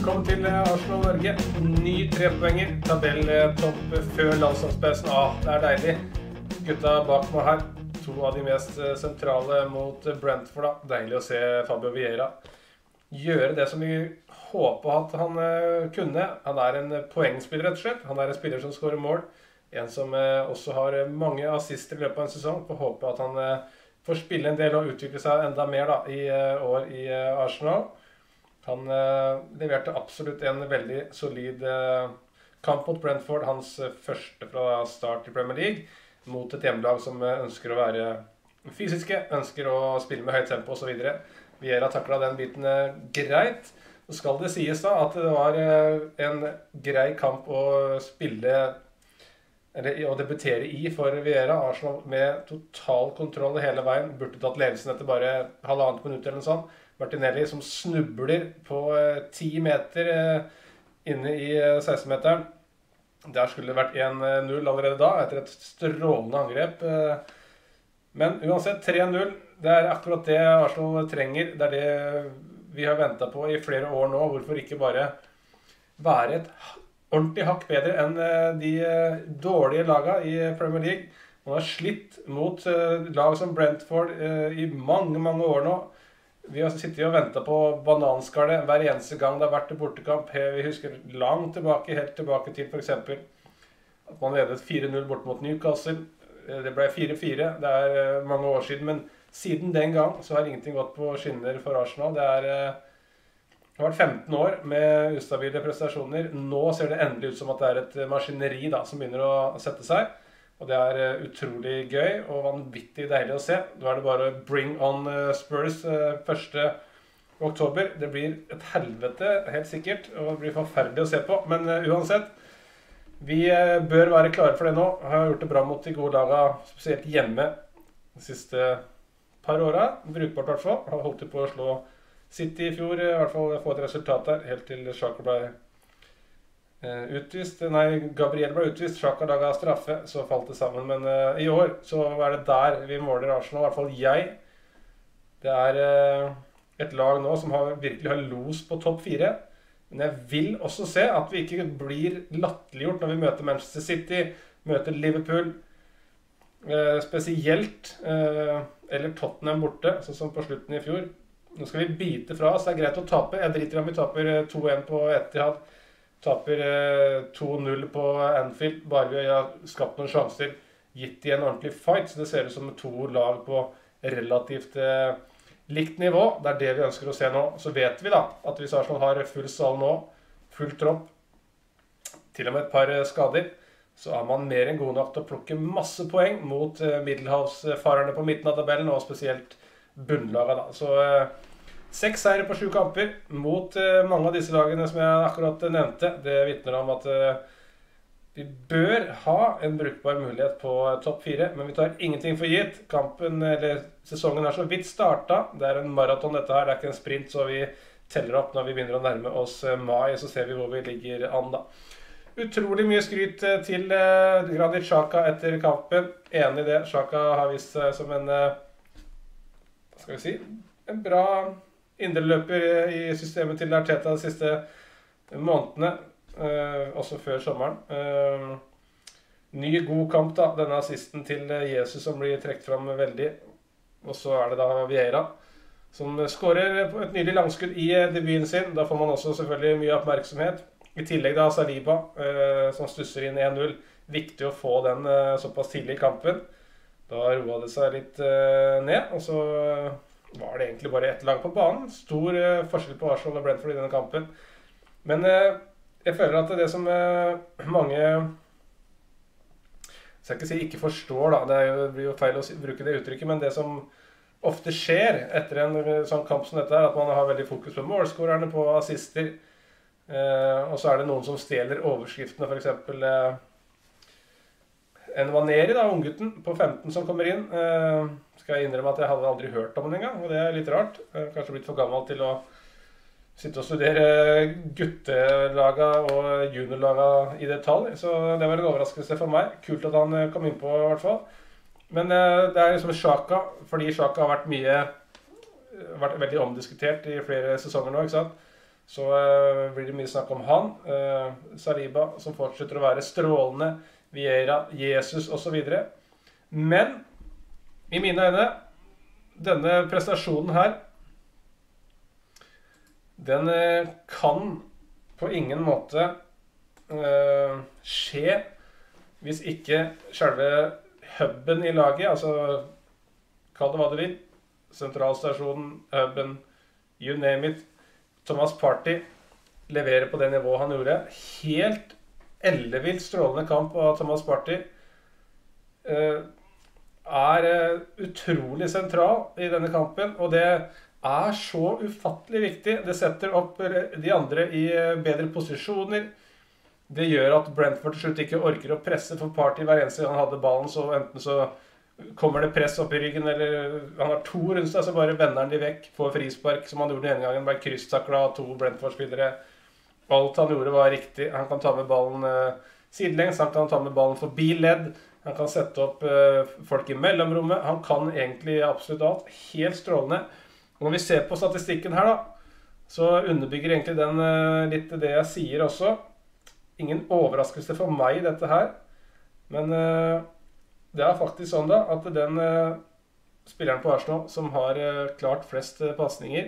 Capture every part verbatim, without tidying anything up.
Velkommen til Arsenal Norge. Ny trepoenger, tabelltopp før landslagspausen. Ah, det er deilig. Gutta bak meg her, to av de mest sentrale mot Brentford. Da. Deilig å se Fabio Vieira gjøre det som vi håper at han kunne. Han er en poengspiller rett og slett. Han er en spiller som skårer mål. En som også har mange assister i løpet av en sesong. Får håpe at han får spille en del og utvikle seg enda mer da, i år i Arsenal. Han eh, leverte absolutt en veldig solid eh, kamp mot Brentford, hans første fra start i Premier League, mot et hjemmelag som ønsker å være fysiske, ønsker å spille med høyt tempo og så videre. Vieira taklet den biten eh, greit. Så skal det sies da at det var eh, en grei kamp å spille, eller å debutere i for Vieira. Arsenal med total kontroll hele veien, burde tatt ledelsen etter bare halvannet minutt eller noe sånt. Martinelli som snubler på ti eh, meter eh, inne i eh, seksten-meteren. Der skulle det vært en null allerede da, etter et strålende angrep. Eh, men uansett, tre null, det er akkurat det Arsenal trenger. Det er det vi har ventet på i flere år nå. Hvorfor ikke bare være et ordentlig hakk bedre enn eh, de eh, dårlige lagene i Premier League. Man har slitt mot eh, lag som Brentford eh, i mange, mange år nå. Vi har sittet og ventet på bananskallet hver eneste gang det har vært en bortekamp. Vi husker langt tilbake, helt tilbake til for eksempel at man ledet fire null bort mot Newcastle. Det ble fire fire, det er mange år siden, men siden den gang så har ingenting gått på skinner for Arsenal. Det, er, det har vært femten år med ustabile prestasjoner. Nå ser det endelig ut som at det er et maskineri da, som begynner å sette seg. Og det er utrolig gøy og vanvittig deilig å se. Nå er det bare bring on Spurs første oktober. Det blir et helvete, helt sikkert, og det blir forferdelig å se på. Men uansett, vi bør være klare for det nå. Jeg har gjort det bra mot de gode lagene, spesielt hjemme de siste par årene. Brukbart i hvert fall. Jeg har holdt på å slå City i fjor, i hvert fall få et resultat der, helt til Xhaka ble utvist. Nei, Gabriel ble utvist, Xhaka laget straffe, så falt det sammen. Men uh, i år så er det der vi måler Arsenal, i hvert fall jeg. Det er uh, et lag nå som har, virkelig har los på topp fire. Men jeg vil også se at vi ikke blir latterliggjort når vi møter Manchester City, møter Liverpool, uh, spesielt, uh, eller Tottenham borte, sånn som på slutten i fjor. Nå skal vi bite fra oss, det er greit å tape. Jeg driter om vi taper to en på Etihad. Taper to null på Anfield, bare vi har skapt noen sjanser, gitt i en ordentlig fight, så det ser ut som to lag på relativt eh, likt nivå. Det er det vi ønsker å se nå. Så vet vi da at hvis Arsenal har full sal nå, full tropp, til og med et par skader, så er man mer enn god nok til å plukke masse poeng mot eh, middelhavsfarerne på midten av tabellen, og spesielt bunnlaget da. Så eh, Seks seire på sju kamper mot uh, mange av disse lagene som jeg akkurat uh, nevnte. Det vittner om at uh, vi bør ha en brukbar mulighet på uh, topp fire, men vi tar ingenting for gitt. Kampen, eller sesongen er så vidt startet. Det er en maraton dette her, det er ikke en sprint, så vi teller opp når vi begynner å nærme oss uh, mai, så ser vi hvor vi ligger an da. Utrolig mye skryt uh, til uh, Granit Xhaka etter kampen. Enig i det, Xhaka har vist seg uh, som en, uh, hva skal vi si, en bra indreløper i systemet til Arteta de siste månedene, eh, også før sommeren. Eh, ny god kamp da, denne assisten til Jesus som blir trekt fram veldig. Og så er det da Vieira som skårer på et nydelig langskudd i debuten sin. Da får man også selvfølgelig mye oppmerksomhet. I tillegg da Saliba eh, som stusser inn en null. Viktig å få den eh, såpass tidlig i kampen. Da roet det seg litt eh, ned, og så var det egentlig bare ett lag på banen. Stor uh, forskjell på Arsenal og Brentford i denne kampen. Men uh, jeg føler at det som uh, mange, jeg skal ikke si ikke forstår da, det, jo, det blir jo feil å si, bruke det uttrykket, men det som ofte skjer etter en uh, sånn kamp som dette er, at man har veldig fokus på målskårerne, på assister, uh, og så er det noen som stjeler overskriftene, for eksempel uh, en Vaneri da, unggutten på femten som kommer inn. Uh, skal jeg innrømme at jeg hadde aldri hørt om den en gang, og det er litt rart. Uh, kanskje blitt for gammel til å sitte og studere guttelaga og juniorlaga i detalj, så det var en overraskelse for meg. Kult at han kom inn på i hvert fall. Men uh, det er liksom Xhaka, fordi Xhaka har vært mye, vært veldig omdiskutert i flere sesonger nå, ikke sant? så uh, blir det mye snakk om han. Uh, Saliba, som fortsetter å være strålende, Vieira, Jesus og så videre. Men, i mine øyne, denne prestasjonen her, den uh, kan på ingen måte uh, skje hvis ikke selve hubben i laget, altså kall det hva du vil, sentralstasjonen, hubben, you name it, Thomas Partey leverer på det nivået han gjorde. Helt ellevilt strålende kamp av Thomas Partey. Uh, er uh, utrolig sentral i denne kampen, og det er så ufattelig viktig. Det setter opp de andre i bedre posisjoner. Det gjør at Brentford til slutt ikke orker å presse for Partey hver eneste gang han hadde ballen, så enten så kommer det press opp i ryggen, eller han har to rundt seg, så bare vender han de vekk, får frispark, som han gjorde den ene gangen, ble krysstaklet av to Brentford-spillere. Alt han gjorde var riktig. Han kan ta med ballen uh, sidelengs, han kan ta med ballen forbi ledd, han kan sette opp uh, folk i mellomrommet, han kan egentlig absolutt alt. Helt strålende. Og når vi ser på statistikken her da, så underbygger egentlig den uh, litt det jeg sier også. Ingen overraskelse for meg dette her, men uh, det er faktisk sånn da, at den uh, spilleren på Arsenal som har uh, klart flest uh, passninger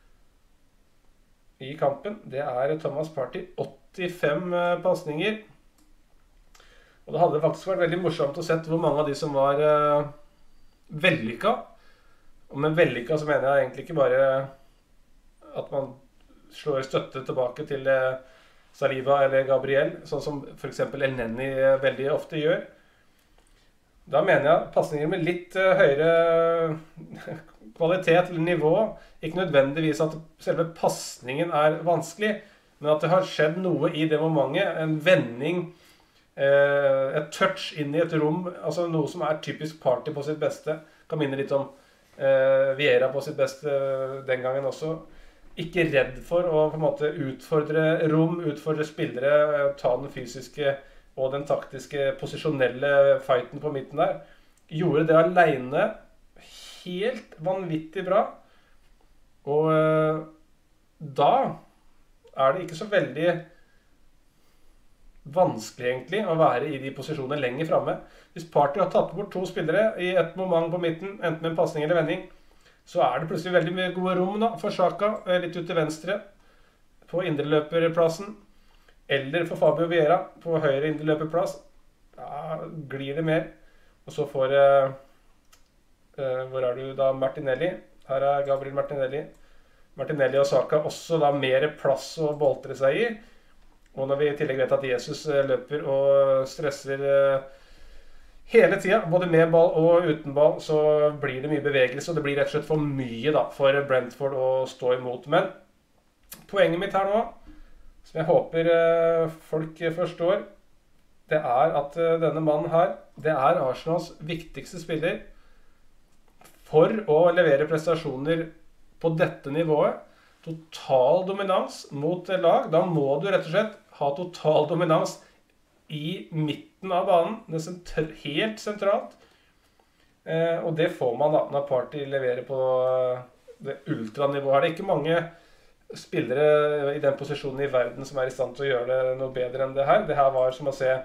i kampen, det er Thomas Partey, åttifem uh, passninger. Og det hadde faktisk vært veldig morsomt å se hvor mange av de som var uh, vellykket. Og med vellykket så mener jeg egentlig ikke bare at man slår støtte tilbake til uh, Saliba eller Gabriel, sånn som for eksempel El Neni veldig ofte gjør. Da mener jeg passninger med litt uh, høyere kvalitet eller nivå, ikke nødvendigvis at selve passningen er vanskelig, men at det har skjedd noe i det momentet, en vending, uh, et touch inn i et rom, altså noe som er typisk Partey på sitt beste. Kan minne litt om uh, Vieira på sitt beste uh, den gangen også. Ikke redd for å på en måte utfordre rom, utfordre spillere, ta den fysiske og den taktiske posisjonelle fighten på midten der. Gjorde det alene helt vanvittig bra. Og øh, da er det ikke så veldig vanskelig egentlig å være i de posisjonene lenger fremme. Hvis Partey har tatt bort to spillere i et moment på midten, enten med en passning eller vending, så er det plutselig veldig mye gode rom da, for Xhaka, litt ut til venstre, på indreløperplassen, eller for Fabio Vieira på høyre indreløperplass. Da glir det mer. Og så får, uh, uh, hvor er du da, Martinelli? Her er Gabriel Martinelli. Martinelli og Xhaka også da mer plass å boltre seg i. Og når vi i tillegg vet at Jesus uh, løper og stresser uh, hele tiden, både med ball og uten ball, så blir det mye bevegelse, og det blir rett og slett for mye da, for Brentford å stå imot. Men poenget mitt her nå, som jeg håper uh, folk forstår, det er at uh, denne mannen her, det er Arsenals viktigste spiller for å levere prestasjoner på dette nivået. Total dominans mot lag, da må du rett og slett ha total dominans i midten av banen, det er sentr helt sentralt. Eh, og det får man da når Partey leverer på det ultranivået her. Det er ikke mange spillere i den posisjonen i verden som er i stand til å gjøre det noe bedre enn det her. Det her var som å se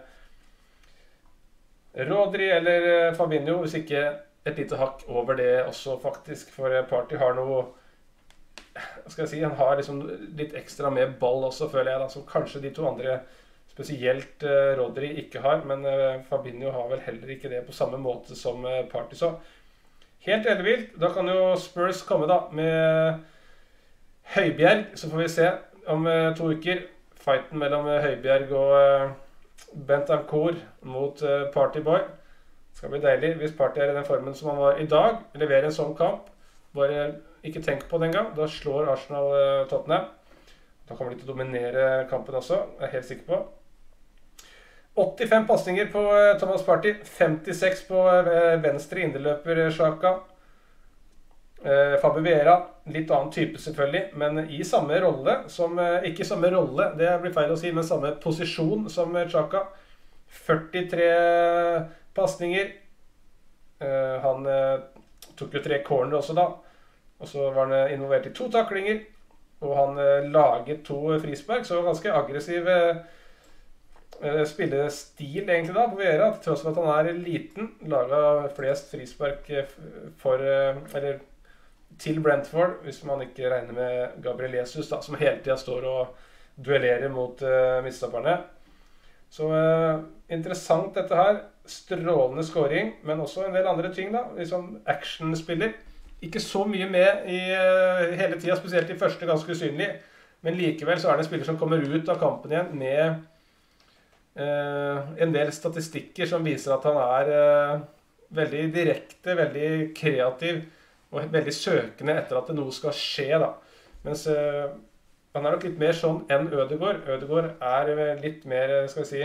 Rodri eller Fabinho, hvis ikke et lite hakk over det også faktisk, for Partey har noe, hva skal jeg si, han har liksom litt ekstra med ball også, føler jeg da, som kanskje de to andre spesielt uh, Rodri ikke har, men uh, Fabinho har vel heller ikke det på samme måte som uh, Partey. Så helt ellevilt. Da kan jo Spurs komme da med Høibjerg, så får vi se om uh, to uker. Fighten mellom uh, Høibjerg og uh, Bentancur mot uh, Parteyboy. Det skal bli deilig hvis Partey er i den formen som han var i dag. Leverer en sånn kamp. Bare ikke tenk på den gang. Da slår Arsenal uh, Tottenham. Da kommer de til å dominere kampen også, jeg er helt sikker på. åttifem passninger på Thomas Partey, femtiseks på venstre indreløper Xhaka. Fabio Vieira, litt annen type selvfølgelig, men i samme rolle som, ikke samme rolle, det blir feil å si, men samme posisjon som Xhaka. førtitre passninger. Han tok jo tre corner også da, og så var han involvert i to taklinger. og han eh, laget to frispark, så ganske aggressiv eh, spillestil egentlig da på Vieira, til tross for at han er liten, laget flest frispark for, eller til Brentford, hvis man ikke regner med Gabriel Jesus da, som hele tiden står og duellerer mot uh, midtstopperne. Så uh, interessant dette her, strålende scoring, men også en del andre ting da, liksom actionspiller. Ikke så mye med i uh, hele tiden, spesielt i første ganske usynlig, men likevel så er det en spiller som kommer ut av kampen igjen med uh, en del statistikker som viser at han er uh, veldig direkte, veldig kreativ, og veldig søkende etter at det noe skal skje da. Mens uh, han er nok litt mer sånn enn Ødegaard. Ødegaard er litt mer, skal vi si,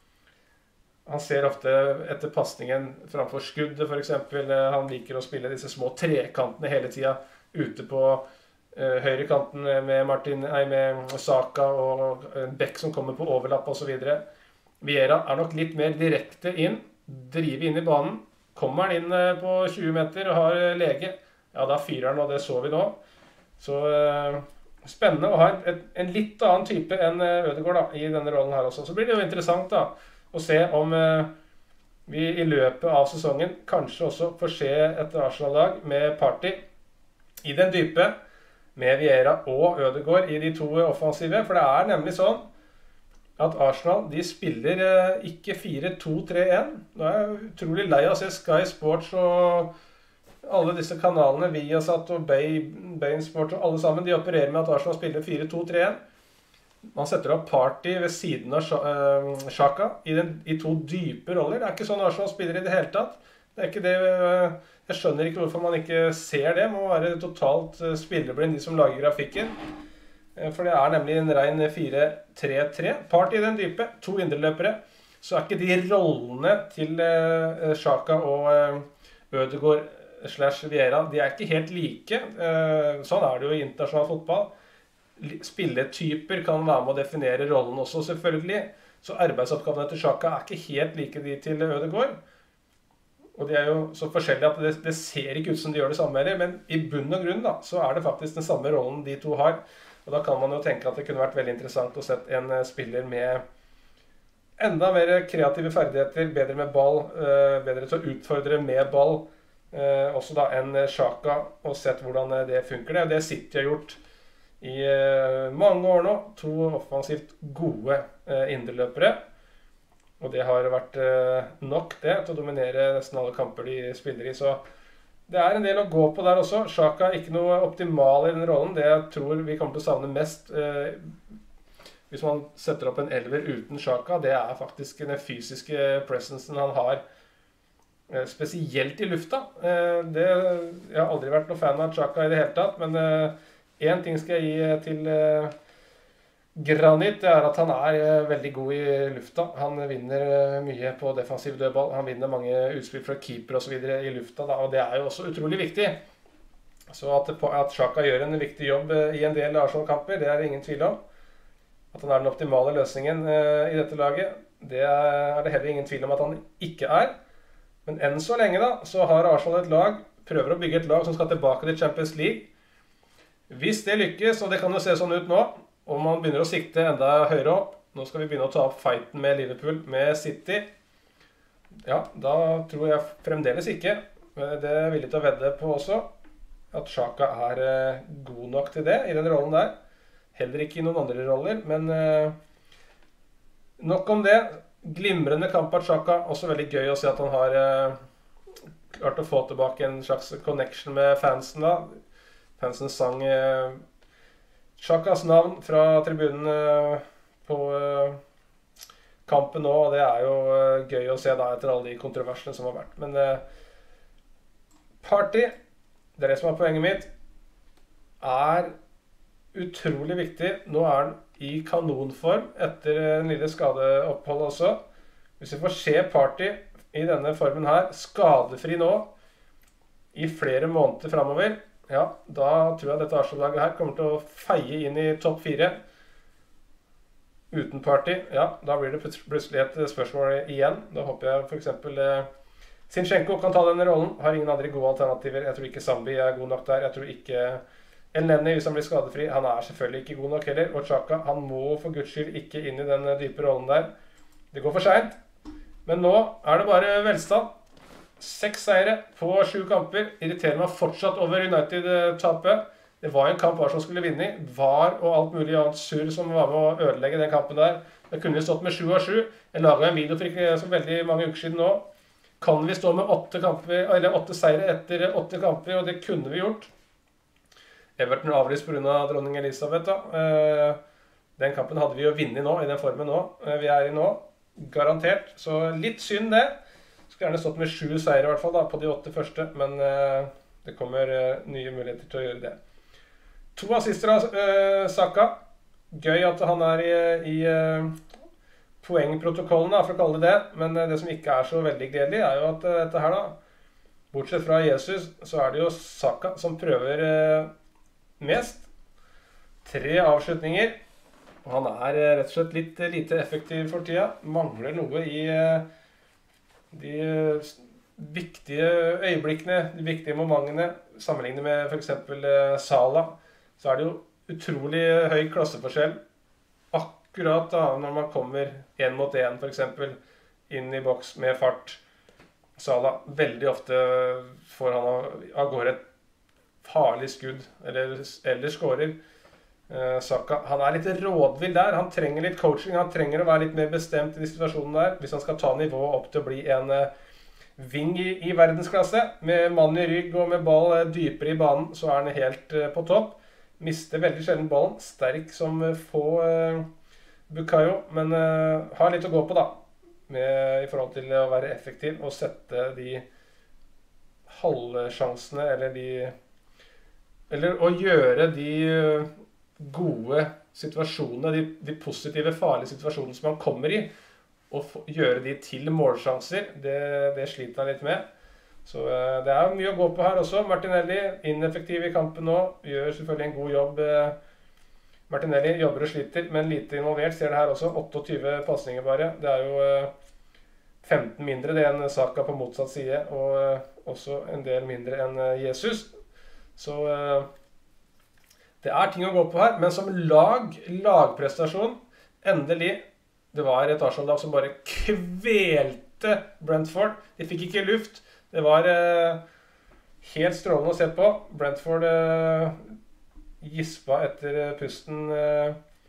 han ser ofte etter passningen framfor skuddet for eksempel. Han liker å spille disse små trekantene hele tiden ute på uh, høyre kanten med Martin, nei, med Saka og en Beck som kommer på overlapp og så videre. Vieira er nok litt mer direkte inn, driver inn i banen. Kommer han inn uh, på tjue meter og har uh, lege, ja, da fyrer han, og det så vi nå. Så uh, spennende å ha et, et, en litt annen type enn uh, Ødegaard da, i denne rollen her også. Så blir det jo interessant da, å se om uh, vi i løpet av sesongen kanskje også får se et Arsenal-lag med Partey i den dype, med Vieira og Ødegaard i de to offensive. For det er nemlig sånn at Arsenal, de spiller uh, ikke fire to tre en. Nå er jeg utrolig lei av å se Sky Sports og alle disse kanalene, Viasat og Bein Sport og alle sammen, de opererer med at Arsenal spiller fire to tre en. Man setter opp Partey ved siden av Xhaka i, den, i to dype roller. Det er ikke sånn Arsenal spiller i det hele tatt. Det er ikke det, jeg skjønner ikke hvorfor man ikke ser det. Det må være totalt spilleblind de som lager grafikken. For det er nemlig en ren fire tre tre. Partey i den dype, to indreløpere. Så er ikke de rollene til Xhaka og Ødegaard slash Vieira, de er ikke helt like. Sånn er det jo i internasjonal fotball. Spilletyper kan være med å definere rollen også, selvfølgelig. Så arbeidsoppgavene til Xhaka er ikke helt like de til Ødegaard. Og de er jo så forskjellige at det, det ser ikke ut som de gjør det samme heller, men i bunn og grunn da, så er det faktisk den samme rollen de to har. Og da kan man jo tenke at det kunne vært veldig interessant å sette en spiller med enda mer kreative ferdigheter, bedre med ball, bedre til å utfordre med ball, Eh, også da en Xhaka, og sett hvordan det funker det. Det City har gjort i eh, mange år nå. To offensivt gode eh, indreløpere. Og det har vært eh, nok det til å dominere nesten alle kamper de spiller i. Så det er en del å gå på der også. Xhaka er ikke noe optimal i den rollen. Det jeg tror vi kommer til å savne mest eh, hvis man setter opp en elver uten Xhaka, det er faktisk den fysiske presensen han har. Spesielt i lufta. Det, jeg har aldri vært noen fan av Xhaka i det hele tatt, men en ting skal jeg gi til Granit, det er at han er veldig god i lufta. Han vinner mye på defensiv dødball. Han vinner mange utspill fra keeper og så videre i lufta, da, og det er jo også utrolig viktig. Så at, at Xhaka gjør en viktig jobb i en del Arsenal-kamper, det er det ingen tvil om. At han er den optimale løsningen i dette laget, det er det heller ingen tvil om at han ikke er. Men enn så lenge da, så har Arsenal et lag, prøver å bygge et lag som skal tilbake til Champions League. Hvis det lykkes, og det kan jo se sånn ut nå, og man begynner å sikte enda høyere opp, nå skal vi begynne å ta opp fighten med Liverpool, med City. Ja, da tror jeg fremdeles ikke, det er jeg villig til å vedde på også, at Xhaka er god nok til det i den rollen der. Heller ikke i noen andre roller, men nok om det. Glimrende kamp av Xhaka, også veldig gøy å se at han har eh, klart å få tilbake en slags connection med fansen da. Fansen sang eh, Xhakas navn fra tribunen eh, på eh, kampen nå, og det er jo eh, gøy å se da etter alle de kontroversene som har vært. Men eh, Partey, det er det som er poenget mitt, er utrolig viktig. Nå er han i kanonform etter en lille skadeopphold også. Hvis vi får se Partey i denne formen her, skadefri nå, i flere måneder fremover, ja, da tror jeg dette Arsenal-laget her kommer til å feie inn i topp fire. Uten Partey, ja, da blir det plutselig et spørsmål igjen. Da håper jeg for eksempel eh, Zinchenko kan ta denne rollen. Har ingen andre gode alternativer. Jeg tror ikke Zambi er god nok der. Jeg tror ikke Elneny, hvis han blir skadefri, han er selvfølgelig ikke god nok heller. Og Xhaka, han må for Guds skyld ikke inn i den dype rollen der. Det går for sent. Men nå er det bare velstand. Seks seire på sju kamper. Irriterer meg fortsatt over United-tapet. Det var en kamp Arsenal skulle vinne i. Var og alt mulig annet surr som var med å ødelegge den kampen der. Det kunne vi stått med sju av sju. Jeg laget en video for ikke så veldig mange uker siden nå. Kan vi stå med åtte, kamper, eller åtte seire etter åtte kamper, og det kunne vi gjort. Everton avlyst på grunn av dronning Elisabeth. Da. Den kampen hadde vi jo vunnet nå, i den formen nå. Vi er i nå, garantert. Så litt synd det. Skulle gjerne stått med sju seire i hvert fall da, på de åtte første, men det kommer nye muligheter til å gjøre det. To assister av uh, Saka. Gøy at han er i, i uh, poengprotokollen, da, for å kalle det det. Men uh, det som ikke er så veldig gledelig er jo at uh, dette her da, bortsett fra Jesus, så er det jo Saka som prøver uh, mest. Tre avslutninger. Og han er uh, rett og slett litt uh, lite effektiv for tida. Mangler noe i uh, de uh, viktige øyeblikkene, de viktige momentene, sammenlignet med for eksempel uh, Salah. Så er det jo utrolig høy klasseforskjell akkurat da, når man kommer en mot en for eksempel inn i boks med fart. Salah veldig ofte får han av gårde et farlig skudd, eller, eller skårer. Eh, Saka, han er litt rådvill der, han trenger litt coaching, han trenger å være litt mer bestemt i de situasjonene der, hvis han skal ta nivået opp til å bli en eh, ving i, i verdensklasse. Med mann i rygg og med ball eh, dypere i banen, så er han helt eh, på topp. Mister veldig sjelden ballen, sterk som få uh, Bukayo, men uh, har litt å gå på da, med, i forhold til å være effektiv og sette de halvsjansene, eller de, eller å gjøre de uh, gode situasjonene, de, de positive, farlige situasjonene som han kommer i, og gjøre de til målsjanser, det, det sliter han litt med. Så uh, det er mye å gå på her også. Martinelli, ineffektiv i kampen nå, gjør selvfølgelig en god jobb. Martinelli jobber og sliter, men lite involvert, ser det her også. åttiåtte passninger bare. Det er jo uh, femten mindre det enn Saka på motsatt side, og uh, også en del mindre enn uh, Jesus. Så uh, det er ting å gå på her, men som lag, lagprestasjon, endelig, det var et Arsenal-lag som bare kvelte Brentford. De fikk ikke luft. Det var eh, helt strålende å se på. Brentford eh, gispa etter eh, pusten eh,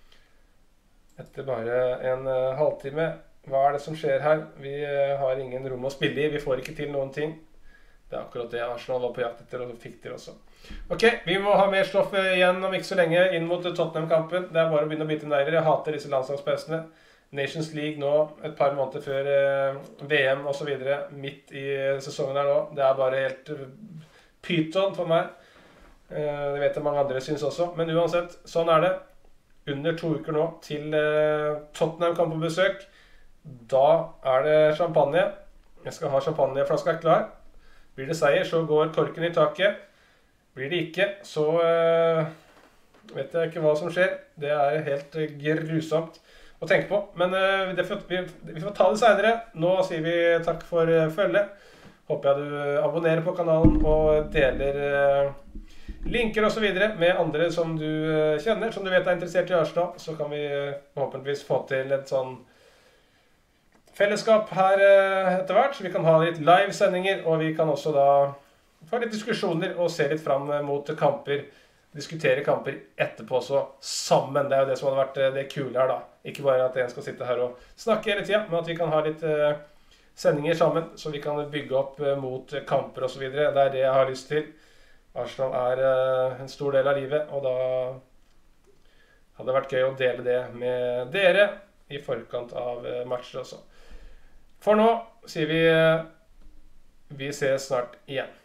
etter bare en eh, halvtime. Hva er det som skjer her? Vi eh, har ingen rom å spille i. Vi får ikke til noen ting. Det er akkurat det Arsenal var på jakt etter, og fikk til også. Ok, vi må ha mer stoff igjen om ikke så lenge inn mot Tottenham-kampen. Det er bare å begynne å bite negler. Jeg hater disse landslagspausene. Nations League nå, et par måneder før eh, V M og så videre, midt i sesongen her nå. Det er bare helt pyton for meg. Eh, det vet jeg mange andre synes også. Men uansett, sånn er det. Under to uker nå til eh, Tottenham kan på besøk. Da er det champagne. Jeg skal ha champagneflaska klar. Blir det seier, så går korken i taket. Blir det ikke, så eh, vet jeg ikke hva som skjer. Det er helt grusomt å tenke på, men uh, det får, vi, vi får ta det senere. Nå sier vi takk for uh, følget. Håper jeg du abonnerer på kanalen og deler uh, linker og så videre med andre som du uh, kjenner, som du vet er interessert i Arsenal. Så kan vi uh, forhåpentligvis få til et sånn fellesskap her uh, etter hvert, så vi kan ha litt live-sendinger, og vi kan også da få litt diskusjoner og se litt fram mot kamper. Diskutere kamper etterpå også sammen. Det er jo det som hadde vært det kule her da. Ikke bare at en skal sitte her og snakke hele tiden, men at vi kan ha litt uh, sendinger sammen, så vi kan bygge opp uh, mot kamper og så videre. Det er det jeg har lyst til. Arsenal er uh, en stor del av livet, og da hadde det vært gøy å dele det med dere i forkant av uh, matcher også. For nå sier vi uh, vi ses snart igjen.